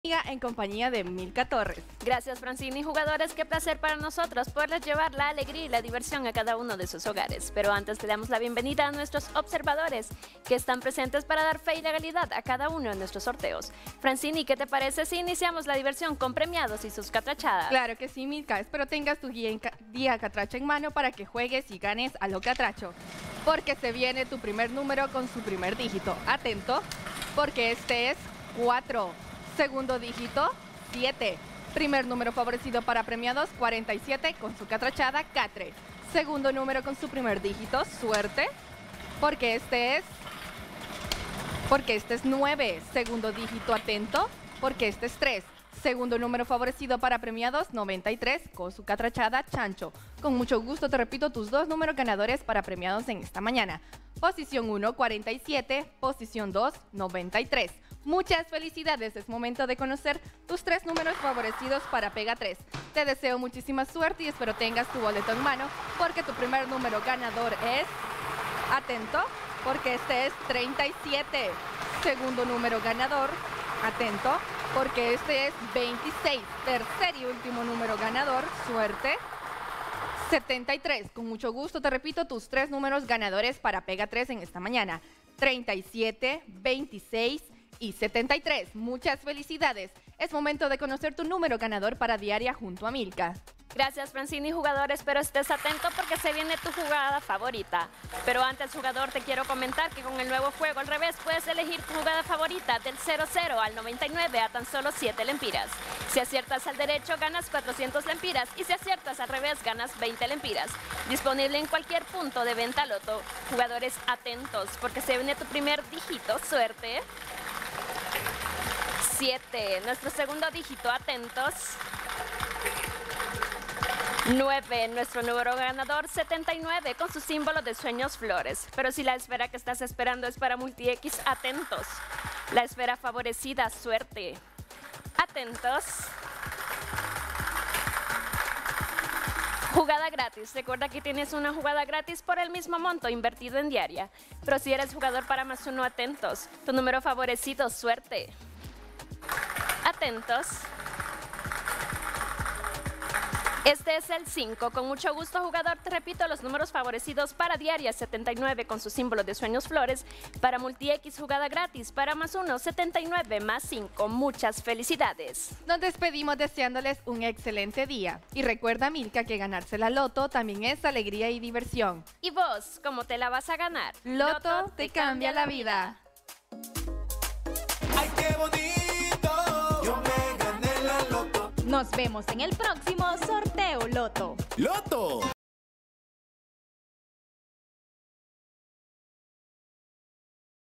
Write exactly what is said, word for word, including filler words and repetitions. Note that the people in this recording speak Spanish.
En compañía de Milka Torres. Gracias, Francini. Jugadores, qué placer para nosotros poderles llevar la alegría y la diversión a cada uno de sus hogares. Pero antes le damos la bienvenida a nuestros observadores que están presentes para dar fe y legalidad a cada uno de nuestros sorteos. Francini, ¿qué te parece si iniciamos la diversión con premiados y sus catrachadas? Claro que sí, Milka. Espero tengas tu guía, en ca guía catracha en mano para que juegues y ganes a lo catracho. Porque se viene tu primer número con su primer dígito. Atento, porque este es cuatro. Segundo dígito, siete. Primer número favorecido para premiados, cuarenta y siete, con su catrachada, Catre. Segundo número con su primer dígito, suerte, porque este es... Porque este es nueve. Segundo dígito, atento, porque este es tres. Segundo número favorecido para premiados, noventa y tres, con su catrachada, Chancho. Con mucho gusto te repito tus dos números ganadores para premiados en esta mañana. Posición uno, cuarenta y siete. Posición dos, noventa y tres. Muchas felicidades, es momento de conocer tus tres números favorecidos para Pega tres. Te deseo muchísima suerte y espero tengas tu boleto en mano porque tu primer número ganador es... Atento, porque este es treinta y siete. Segundo número ganador, atento, porque este es veintiséis. Tercer y último número ganador, suerte, setenta y tres. Con mucho gusto te repito tus tres números ganadores para Pega tres en esta mañana. treinta y siete, veintiséis y setenta y tres. Muchas felicidades. Es momento de conocer tu número ganador para Diaria junto a Milka. Gracias, Francini. Jugadores, pero estés atento porque se viene tu jugada favorita. Pero antes, jugador, te quiero comentar que con el nuevo juego al revés puedes elegir tu jugada favorita del cero cero al noventa y nueve a tan solo siete lempiras. Si aciertas al derecho, ganas cuatrocientas lempiras y si aciertas al revés, ganas veinte lempiras. Disponible en cualquier punto de venta Loto. Jugadores, atentos porque se viene tu primer dígito. Suerte. siete. Nuestro segundo dígito, atentos. nueve. Nuestro número ganador, setenta y nueve, con su símbolo de sueños flores. Pero si la esfera que estás esperando es para Multi-X, atentos. La esfera favorecida, suerte. Atentos. Jugada gratis. Recuerda que tienes una jugada gratis por el mismo monto invertido en Diaria. Pero si eres jugador para más uno, atentos. Tu número favorecido, suerte. Atentos. Este es el cinco. Con mucho gusto, jugador, te repito los números favorecidos para Diaria, setenta y nueve con su símbolo de sueños flores. Para Multi-X, jugada gratis. Para más uno, setenta y nueve más cinco. Muchas felicidades. Nos despedimos deseándoles un excelente día. Y recuerda, Milka, que ganarse la Loto también es alegría y diversión. ¿Y vos, cómo te la vas a ganar? Loto, Loto te, te cambia la vida. ¡Ay, qué bonito! Yo me gané la Loto. Nos vemos en el próximo Sorteo Loto. ¡Loto!